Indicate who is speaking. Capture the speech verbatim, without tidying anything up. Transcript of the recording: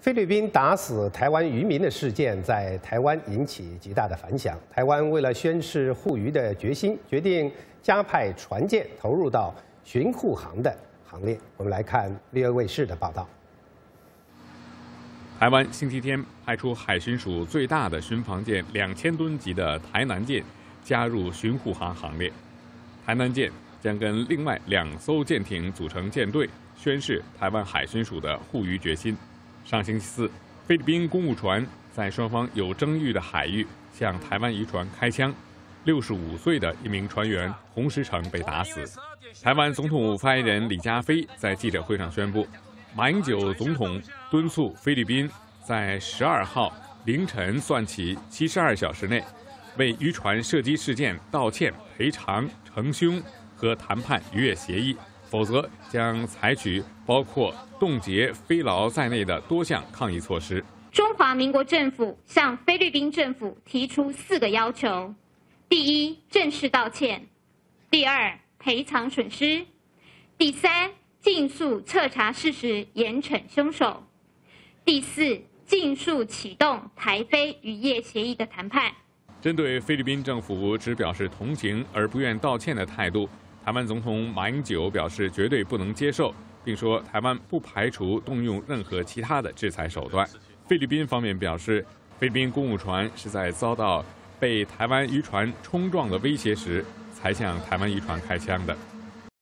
Speaker 1: 菲律宾打死台湾渔民的事件在台湾引起极大的反响。台湾为了宣示护渔的决心，决定加派船舰投入到巡护航的行列。我们来看立二卫视的报道。
Speaker 2: 台湾星期天派出海巡署最大的巡防舰两千吨级的台南舰加入巡护航行列。台南舰将跟另外两艘舰艇组成舰队，宣示台湾海巡署的护渔决心。 上星期四，菲律宾公务船在双方有争议的海域向台湾渔船开枪，六十五岁的一名船员洪石成被打死。台湾总统发言人李佳飞在记者会上宣布，马英九总统敦促菲律宾在十二号凌晨算起七十二小时内，为渔船射击事件道歉、赔偿、惩凶和谈判渔业协议。 否则将采取包括冻结菲劳在内的多项抗议措施。
Speaker 3: 中华民国政府向菲律宾政府提出四个要求：第一，正式道歉；第二，赔偿损失；第三，尽速彻查事实，严惩凶手；第四，尽速启动台菲渔业协议的谈判。
Speaker 2: 针对菲律宾政府只表示同情而不愿道歉的态度。 台湾总统马英九表示绝对不能接受，并说台湾不排除动用任何其他的制裁手段。菲律宾方面表示，菲律宾公务船是在遭到被台湾渔船冲撞的威胁时，才向台湾渔船开枪的。